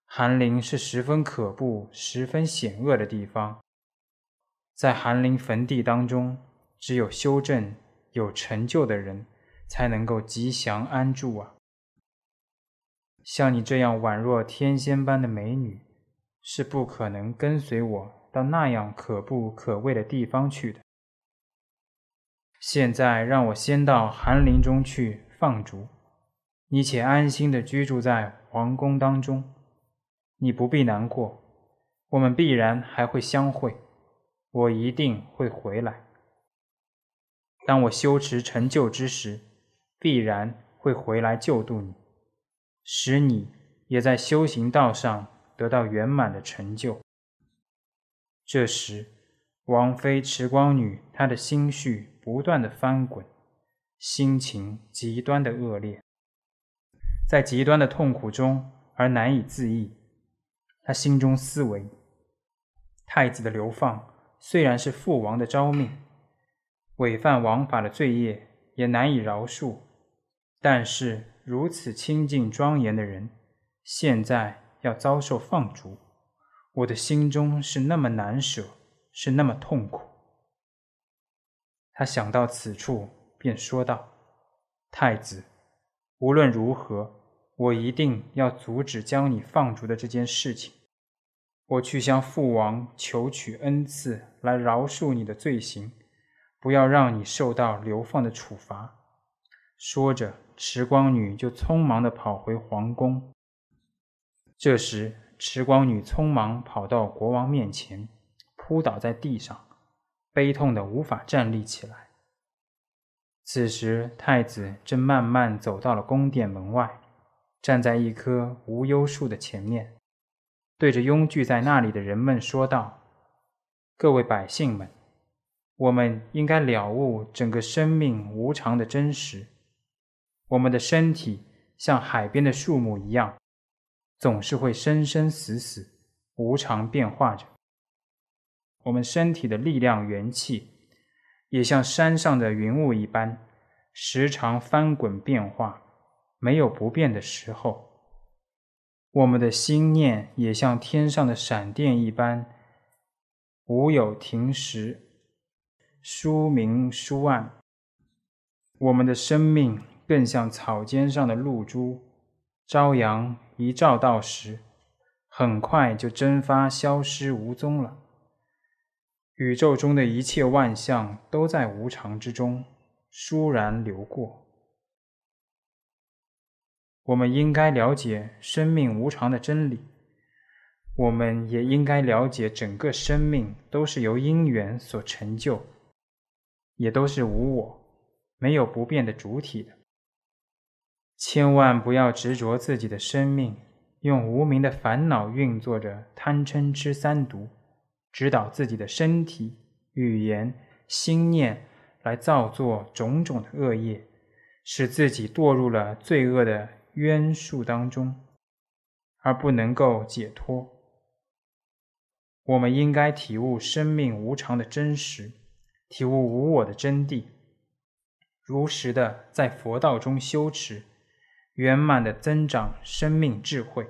B: 寒林是十分可怖、十分险恶的地方，在寒林坟地当中，只有修正、有成就的人才能够吉祥安住啊！像你这样宛若天仙般的美女，是不可能跟随我到那样可怖可畏的地方去的。现在让我先到寒林中去放逐，你且安心地居住在皇宫当中。你不必难过，我们必然还会相会，我一定会回来。当我修持成就之时，必然会回来救度你，使你也在修行道上得到圆满的成就。这时，王妃池光女她的心绪不断的翻滚，心情极端的恶劣，在极端的痛苦中而难以自抑。他心中思维，太子的流放虽然是父王的诏命，违犯王法的罪业也难以饶恕，但是如此清净庄严的人，现在要遭受放逐，我的心中是那么难舍，是那么痛苦。他想到此处，便说道：太子，无论如何，我一定要阻止将你放逐的这件事情。我去向父王求取恩赐，来饶恕你的罪行，不要让你受到流放的处罚。说着，池光女就匆忙地跑回皇宫。这时，池光女匆忙跑到国王面前，扑倒在地上，悲痛得无法站立起来。此时，太子正慢慢走到了宫殿门外，站在一棵无忧树的前面，对着拥聚在那里的人们说道：各位百姓们，我们应该了悟整个生命无常的真实。我们的身体像海边的树木一样，总是会生生死死，无常变化着。我们身体的力量元气也像山上的云雾一般，时常翻滚变化，没有不变的时候。我们的心念也像天上的闪电一般，无有停时，殊明殊暗。我们的生命更像草尖上的露珠，朝阳一照到时，很快就蒸发消失无踪了。宇宙中的一切万象都在无常之中倏然流过。我们应该了解生命无常的真理，我们也应该了解整个生命都是由因缘所成就，也都是无我，没有不变的主体的。千万不要执着自己的生命，用无明的烦恼运作着贪嗔痴三毒，指导自己的身体、语言、心念来造作种种的恶业，使自己堕入了罪恶的冤束当中，而不能够解脱。我们应该体悟生命无常的真实，体悟无我的真谛，如实的在佛道中修持，圆满的增长生命智慧。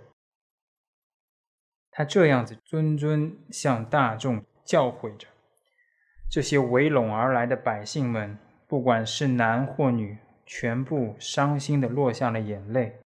B: 他这样子谆谆向大众教诲着，这些围拢而来的百姓们，不管是男或女，全部伤心地落下了眼泪。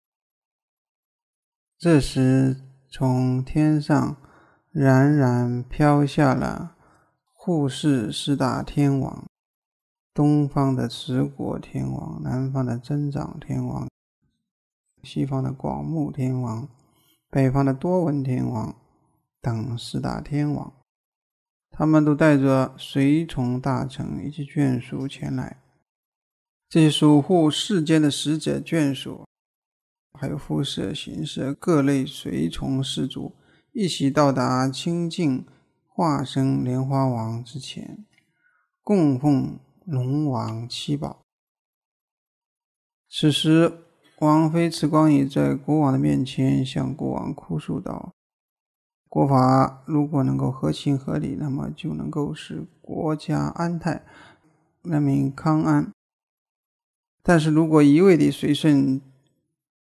A: 这时，从天上冉冉飘下了护世四大天王，东方的持国天王，南方的增长天王，西方的广目天王，北方的多闻天王等四大天王。他们都带着随从大臣以及眷属前来。这些守护世间的使者眷属，还有肤色形色各类随从士卒，一起到达清净化身莲花王之前，供奉龙王七宝。此时，王妃慈光女在国王的面前向国王哭诉道：国法如果能够合情合理，那么就能够使国家安泰，人民康安。但是如果一味地随顺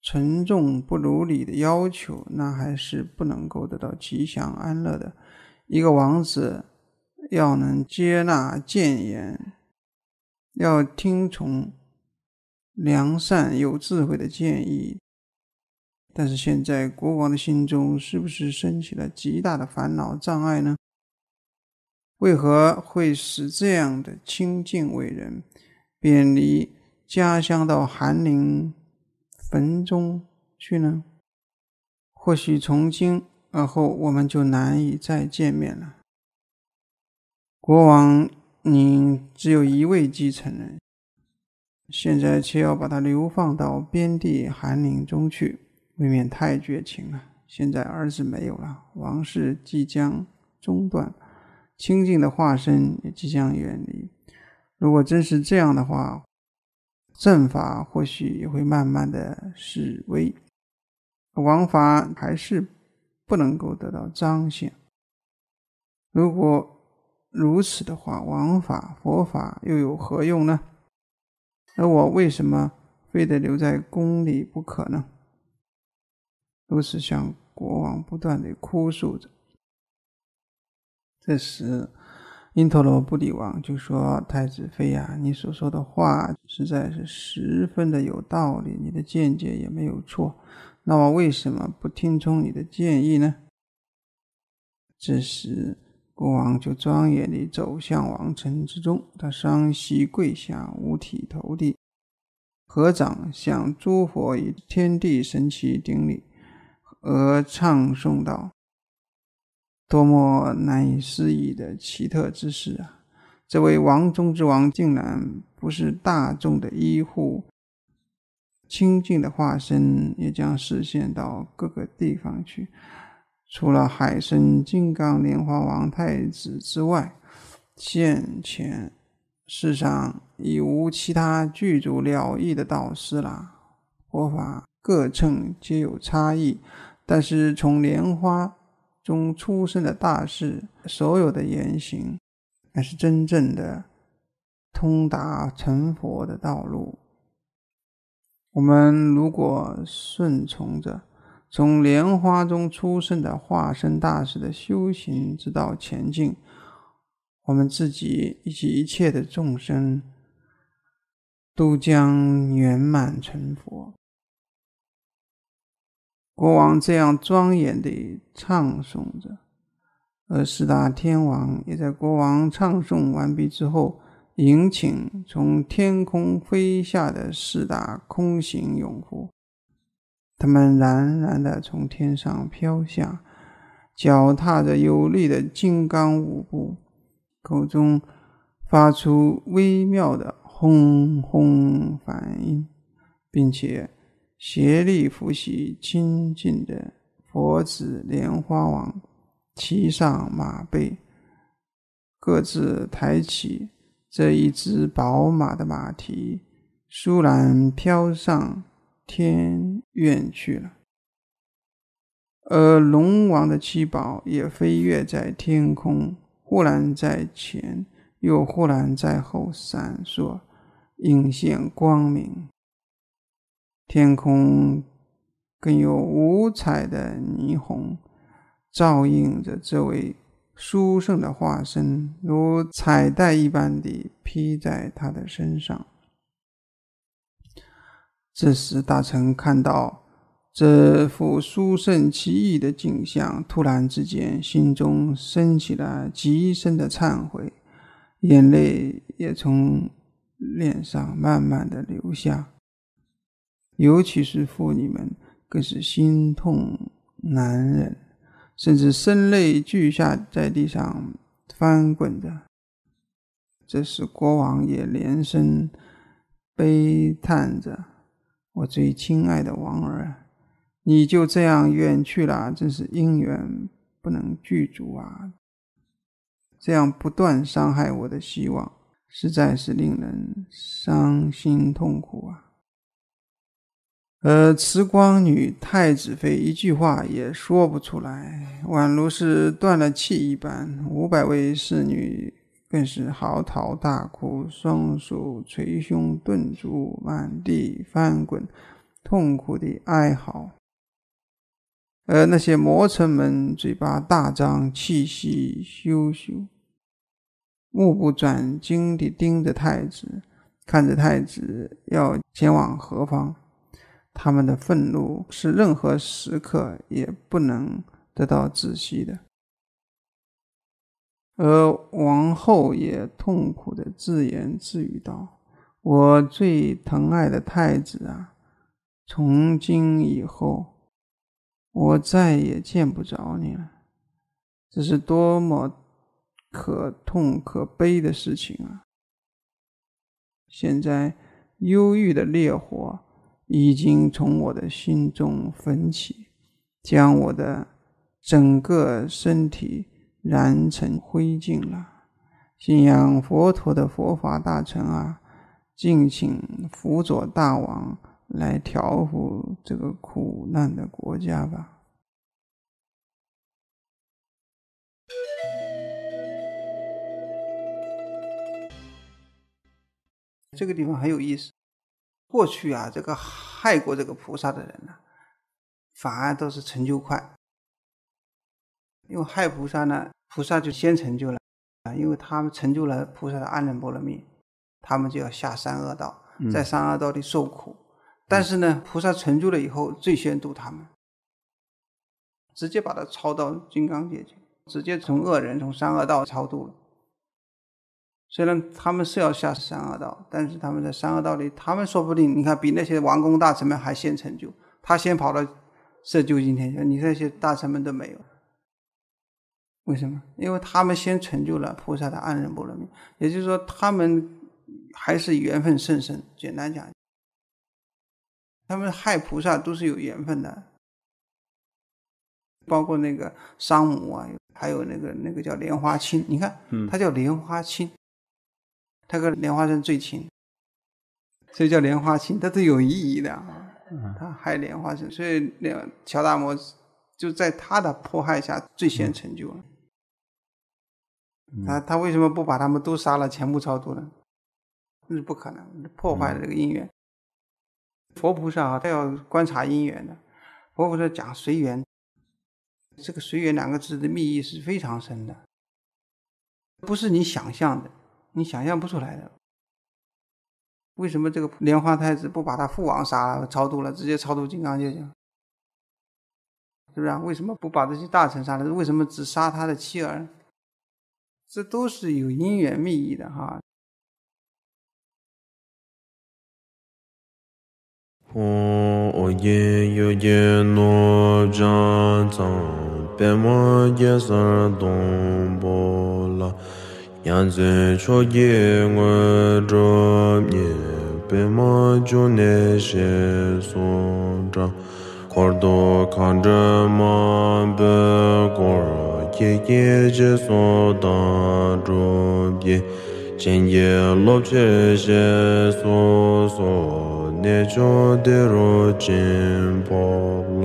A: 沉重不如理的要求，那还是不能够得到吉祥安乐的。一个王子要能接纳谏言，要听从良善有智慧的建议，但是现在国王的心中是不是升起了极大的烦恼障碍呢？为何会使这样的清净伟人远离家乡到寒林坟中去呢？或许从今而后我们就难以再见面了。国王，你只有一位继承人，现在却要把他流放到边地寒林中去，未免太绝情了。现在儿子没有了，王室即将中断，清净的化身也即将远离。如果真是这样的话，正法或许也会慢慢的式微，王法还是不能够得到彰显。如果如此的话，王法佛法又有何用呢？而我为什么非得留在宫里不可呢？如此向国王不断地哭诉着。这时因陀罗布底王就说：太子妃啊，你所说的话实在是十分的有道理，你的见解也没有错，那我为什么不听从你的建议呢？这时国王就庄严地走向王城之中，他双膝跪下，五体投地，合掌向诸佛以天地神奇顶礼，而唱诵道：多么难以思议的奇特之事啊！这位王中之王竟然不是大众的医护，清净的化身也将示现到各个地方去。除了海参金刚莲花王太子之外，现前世上已无其他具足了义的导师了。佛法各乘皆有差异，但是从莲花中出生的大士，所有的言行乃是真正的通达成佛的道路。我们如果顺从着从莲花中出生的化身大士的修行之道前进，我们自己以及一切的众生都将圆满成佛。国王这样庄严地唱诵着，而四大天王也在国王唱诵完毕之后，迎请从天空飞下的四大空行勇夫。他们冉冉地从天上飘下，脚踏着有力的金刚舞步，口中发出微妙的轰轰反音，并且协力扶起亲近的佛子莲花王，骑上马背，各自抬起这一只宝马的马蹄，倏然飘上天苑去了。而龙王的七宝也飞跃在天空，忽然在前，又忽然在后闪烁，映现光明。天空更有五彩的霓虹照映着这位殊胜的化身，如彩带一般地披在他的身上。这时大臣看到这幅殊胜奇异的景象，突然之间心中升起了极深的忏悔，眼泪也从脸上慢慢地流下。尤其是妇女们更是心痛难忍，甚至声泪俱下在地上翻滚着。这时国王也连声悲叹着：我最亲爱的王儿，你就这样远去了，真是因缘不能具足啊！这样不断伤害我的希望，实在是令人伤心痛苦啊！而慈光女太子妃一句话也说不出来，宛如是断了气一般。500位侍女更是嚎啕大哭，双手捶胸顿足，满地翻滚， 痛苦地哀嚎。而那些魔臣们嘴巴大张，气息咻咻，目不转睛地盯着太子，看着太子要前往何方。他们的愤怒是任何时刻也不能得到止息的。而王后也痛苦地自言自语道：我最疼爱的太子啊，从今以后我再也见不着你了，这是多么可痛可悲的事情啊！现在忧郁的烈火已经从我的心中焚起，将我的整个身体燃成灰烬了。信仰佛陀的佛法大臣啊，敬请辅佐大王来调伏这个苦难的国家吧。这个地方很有意思。过去啊，这个害过这个菩萨的人呢，反而都是成就快。因为害菩萨呢，菩萨就先成就了，因为他们成就了菩萨的安忍波罗蜜，他们就要下三恶道，在三恶道里受苦。但是呢，菩萨成就了以后，最先度他们，直接把他超到金刚界去，直接从恶人从三恶道超度了。虽然他们是要下三恶道，但是他们在三恶道里，他们说不定你看比那些王公大臣们还先成就，他先跑到色究竟天去，你这些大臣们都没有。为什么？因为他们先成就了菩萨的安忍波罗蜜，也就是说他们还是缘分甚深。简单讲，他们害菩萨都是有缘分的，包括那个商母啊，还有那个叫莲花清，你看他叫莲花清，他跟莲花生最亲，所以叫莲花清，它都有意义的啊。他害莲花生，所以乔达摩就在他的迫害下最先成就了。他为什么不把他们都杀了，全部超度呢？那是不可能，破坏了这个因缘。佛菩萨他要观察因缘的，佛菩萨讲随缘，这个随缘两个字的密意是非常深的，不是你想象的，你想象不出来的。为什么这个莲花太子不把他父王杀了超度了，直接超度金刚界去？是不是？为什么不把这些大臣杀了？为什么只杀他的妻儿？这都是有因缘密意的哈。
C: 我也有也诺张藏，别莫也是东波拉，样子说也我着也，别莫就那些所长。kordo kandra ma be kor ye ye je so da ro ye chen ye lo che she so so ne jo de ro chen po